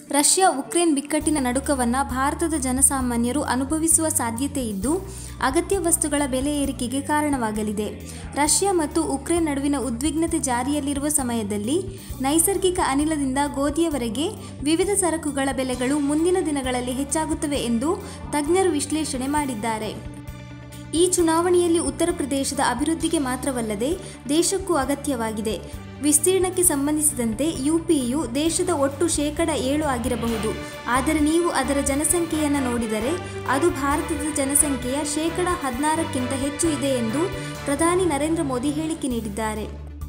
Russia Ukraine ಬಿಕ್ಕಟ್ಟಿನ ನಡುಕವನ್ನು ಭಾರತದ ಜನಸಾಮಾನ್ಯರು ಅನುಭವಿಸುವ ಸಾಧ್ಯತೆ ಇದ್ದು ಅಗತ್ಯ ವಸ್ತುಗಳ ಬೆಲೆ ಏರಿಕೆಗೆ ಕಾರಣವಾಗಲಿದೆ. ರಷ್ಯಾ ಮತ್ತು ಉಕ್ರೇನ್ ನಡುವಿನ ಉದ್ವಿಗ್ನತೆ ಜಾರಿಯಲ್ಲಿರುವ ಸಮಯದಲ್ಲಿ ನೈಸರ್ಗಿಕ ಅನಿಲದಿಂದ ಗೋಧಿಯವರೆಗೆ ವಿವಿಧ ಸರಕುಗಳ ಬೆಲೆಗಳು ಮುಂದಿನ ದಿನಗಳಲ್ಲಿ ಹೆಚ್ಚಾಗುತ್ತವೆ ಎಂದು ತಜ್ಞರು ವಿಶ್ಲೇಷಣೆ ಮಾಡಿದ್ದಾರೆ. ಈ ಚುನಾವಣೆಯಲ್ಲಿ ಉತ್ತರ ಪ್ರದೇಶದ ಅಭಿವೃದ್ಧಿಗೆ ಮಾತ್ರವಲ್ಲದೆ ದೇಶಕ್ಕೂ ಅಗತ್ಯವಾಗಿದೆ. ವಿಸ್ತೀರ್ಣಕ್ಕೆ ಸಂಬಂಧಿಸಿದಂತೆ ಯುಪಿಯು ದೇಶದ ಒಟ್ಟು 7% ಆಗಿರಬಹುದು. ಆದರೆ ನೀವು ಅದರ ಜನಸಂಖ್ಯೆಯನ್ನು ನೋಡಿದರೆ ಅದು ಭಾರತದ ಜನಸಂಖ್ಯೆಯ 16%ಕ್ಕಿಂತ ಹೆಚ್ಚು ಇದೆ ಎಂದು ಪ್ರಧಾನಿ ನರೇಂದ್ರ ಮೋದಿ ಹೇಳಿಕೆ ನೀಡಿದ್ದಾರೆ.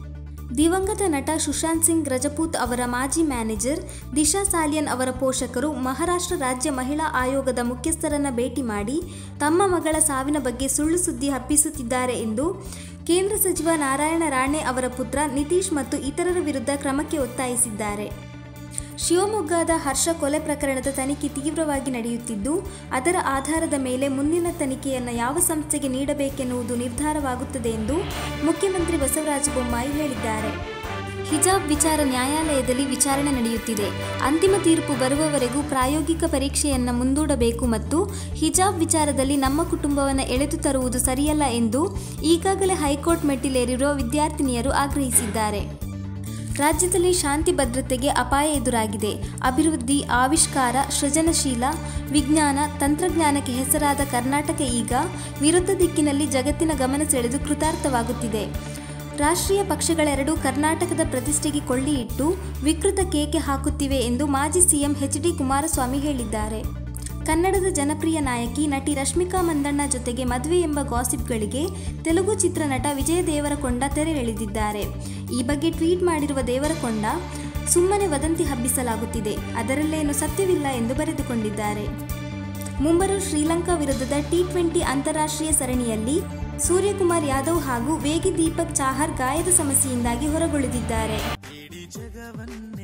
ದಿವಂಗತ ನಟ ಸುಶಾಂತ್ ಸಿಂಗ್ ರಜಪೂತ್ ಅವರ ಮಾಜಿ ಮ್ಯಾನೇಜರ್ ದಿಶಾ ಸಾಲಿಯನ್ ಅವರ ಪೋಷಕರು ಮಹಾರಾಷ್ಟ್ರ ರಾಜ್ಯ ಮಹಿಳಾ ಆಯೋಗದ ಮುಖ್ಯಸ್ಥರನ್ನು ಭೇಟಿ ಮಾಡಿ ತಮ್ಮ ಮಗಳ ಸಾವಿನ ಬಗ್ಗೆ ಸುಳ್ಳು ಸುದ್ದಿ ಹಬ್ಬಿಸುತ್ತಿದ್ದಾರೆ ಎಂದು ಕೇಂದ್ರ ಸಚಿವ ನಾರಾಯಣ ರಾಣೆ ಅವರ ಪುತ್ರ ನಿತೀಶ್ ಮತ್ತು ಇತರರ ವಿರುದ್ಧ ಕ್ರಮಕ್ಕೆ ಒತ್ತಾಯಿಸಿದ್ದಾರೆ. ಶಿವಮೊಗ್ಗದ ಹರ್ಷ ಕೊಲೆ ಪ್ರಕರಣದ ತನಿಖೆ ತೀವ್ರವಾಗಿ ನಡೆಯುತ್ತಿದ್ದು ಅದರ ಆಧಾರದ ಮೇಲೆ ಮುಂದಿನ ತನಿಖೆಯನ್ನು ಯಾವ ಸಂಸ್ಥೆಗೆ ನೀಡಬೇಕೆನ್ನುವುದು ನಿರ್ಧಾರವಾಗುತ್ತದೆ ಎಂದು ಮುಖ್ಯಮಂತ್ರಿ ಬಸವರಾಜ ಬೊಮ್ಮಾಯಿ ಹೇಳಿದ್ದಾರೆ. ಹಿಜಾಬ್ ವಿಚಾರ ನ್ಯಾಯಾಲಯದಲ್ಲಿ ವಿಚಾರಣೆ ನಡೆಯುತ್ತಿದೆ. ಅಂತಿಮ ತೀರ್ಪು ಬರುವವರೆಗೂ ಪ್ರಾಯೋಗಿಕ ಪರೀಕ್ಷೆಯನ್ನು ಮುಂದೂಡಬೇಕು ಮತ್ತು ಹಿಜಾಬ್ ವಿಚಾರದಲ್ಲಿ ನಮ್ಮ ಕುಟುಂಬವನ್ನು ಎಳೆದು ತರುವುದು ಸರಿಯಲ್ಲ ಎಂದು ಈಗಾಗಲೇ ಹೈಕೋರ್ಟ್ ಮೆಟ್ಟಿಲೇರಿರುವ ವಿದ್ಯಾರ್ಥಿನಿಯರು ಆಗ್ರಹಿಸಿದ್ದಾರೆ. ರಾಜ್ಯದಲ್ಲಿ ಶಾಂತಿ ಭದ್ರತೆಗೆ ಅಪಾಯ ಎದುರಾಗಿದೆ. ಅಭಿವೃದ್ಧಿ, ಆವಿಷ್ಕಾರ, ಸೃಜನಶೀಲ, ವಿಜ್ಞಾನ, ತಂತ್ರಜ್ಞಾನಕ್ಕೆ ಹೆಸರಾದ ಕರ್ನಾಟಕ ಈಗ ವಿರುದ್ಧ ದಿಕ್ಕಿನಲ್ಲಿ ಜಗತ್ತಿನ ಗಮನ ಸೆಳೆದು ಕೃತಾರ್ಥವಾಗುತ್ತಿದೆ. ರಾಷ್ಟ್ರೀಯ ಪಕ್ಷಗಳೆರಡೂ ಕರ್ನಾಟಕದ ಪ್ರತಿಷ್ಠೆಗೆ ಕೊಳ್ಳಿ ಇಟ್ಟು ವಿಕೃತ ಕೇಕೆ ಹಾಕುತ್ತಿವೆ ಎಂದು ಮಾಜಿ ಸಿಎಂ ಎಚ್.ಡಿ. ಕುಮಾರಸ್ವಾಮಿ ಹೇಳಿದ್ದಾರೆ. ಕನ್ನಡದ ಜನಪ್ರಿಯ ನಾಯಕಿ ನಟಿ ರಶ್ಮಿಕಾ ಮಂದಣ್ಣ ಜೊತೆಗೆ ಮದುವೆ ಎಂಬ ಗಾಸಿಪ್ಗಳಿಗೆ ತೆಲುಗು ಚಿತ್ರನಟ ವಿಜಯ್ ದೇವರಕೊಂಡ ತೆರೆ ಎಳೆದಿದ್ದಾರೆ. ಈ ಬಗ್ಗೆ ಟ್ವೀಟ್ ಮಾಡಿರುವ ದೇವರಕೊಂಡ, ಸುಮ್ಮನೆ ವದಂತಿ ಹಬ್ಬಿಸಲಾಗುತ್ತಿದೆ, ಅದರಲ್ಲೇನು ಸತ್ಯವಿಲ್ಲ ಎಂದು ಬರೆದುಕೊಂಡಿದ್ದಾರೆ. ಮುಂಬರುವ ಶ್ರೀಲಂಕಾ ವಿರುದ್ಧದ ಟಿ20 ಅಂತಾರಾಷ್ಟ್ರೀಯ ಸರಣಿಯಲ್ಲಿ ಸೂರ್ಯಕುಮಾರ್ ಯಾದವ್ ಹಾಗೂ ವೇಗಿ ದೀಪಕ್ ಚಾಹರ್ ಗಾಯದ ಸಮಸ್ಯೆಯಿಂದಾಗಿ ಹೊರಗುಳಿದಿದ್ದಾರೆ.